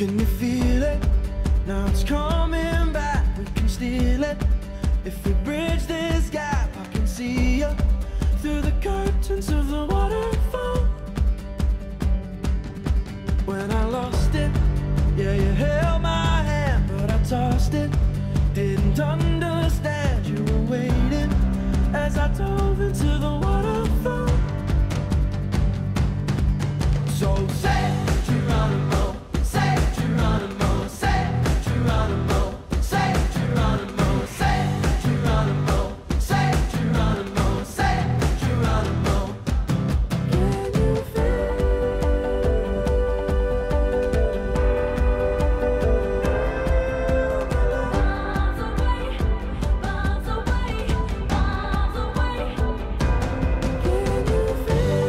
Can you feel it? Now it's coming back, we can steal it. If we bridge this gap, I can see you through the curtains of the waterfall. When I lost it, yeah, you held my hand, but I tossed it. Didn't understand you were waiting as I dove into the waterfall. So say Geronimo, say Geronimo, say Geronimo, say Geronimo, say Geronimo, say Geronimo, say Geronimo. Can you feel? Miles away, miles away, miles away. Can you feel?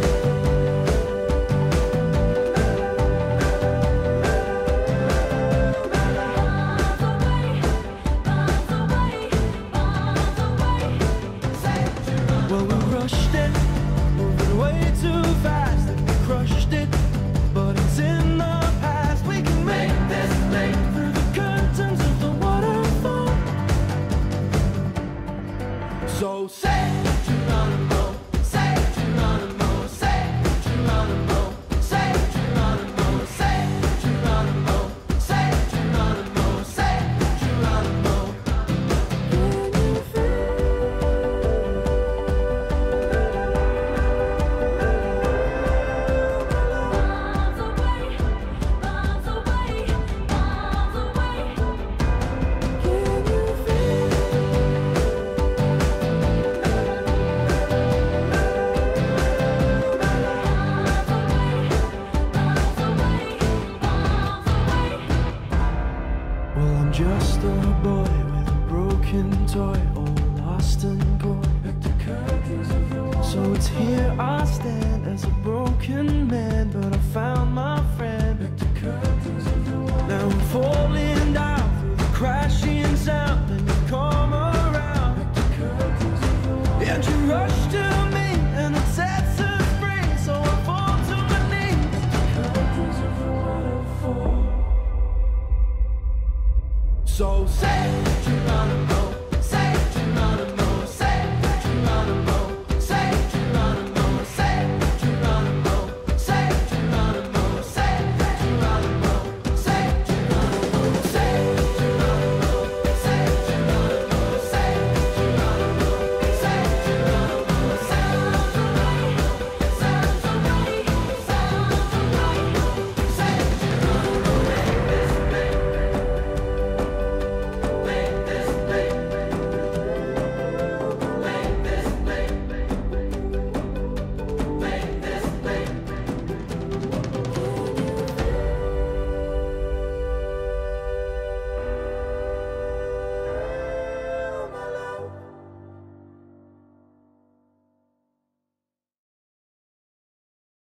Well, we rushed it, moving way too fast, and we crushed it, but it's in the past. We can make this leap through the curtains of the waterfall. So say Geronimo, say Geronimo, say Geronimo, say Geronimo, say Geronimo, say Geronimo, say Geronimo. Can you feel? Miles away, miles away, miles away. Can you feel? Well, I'm just a boy with a broken toy, all lost and coy. So it's here I stand as a broken man, but I found my friend. Now I'm falling down through the crashing sound, and you come around, and you rush to me, and it sets us free. So I fall to my knees. So say Geronimo.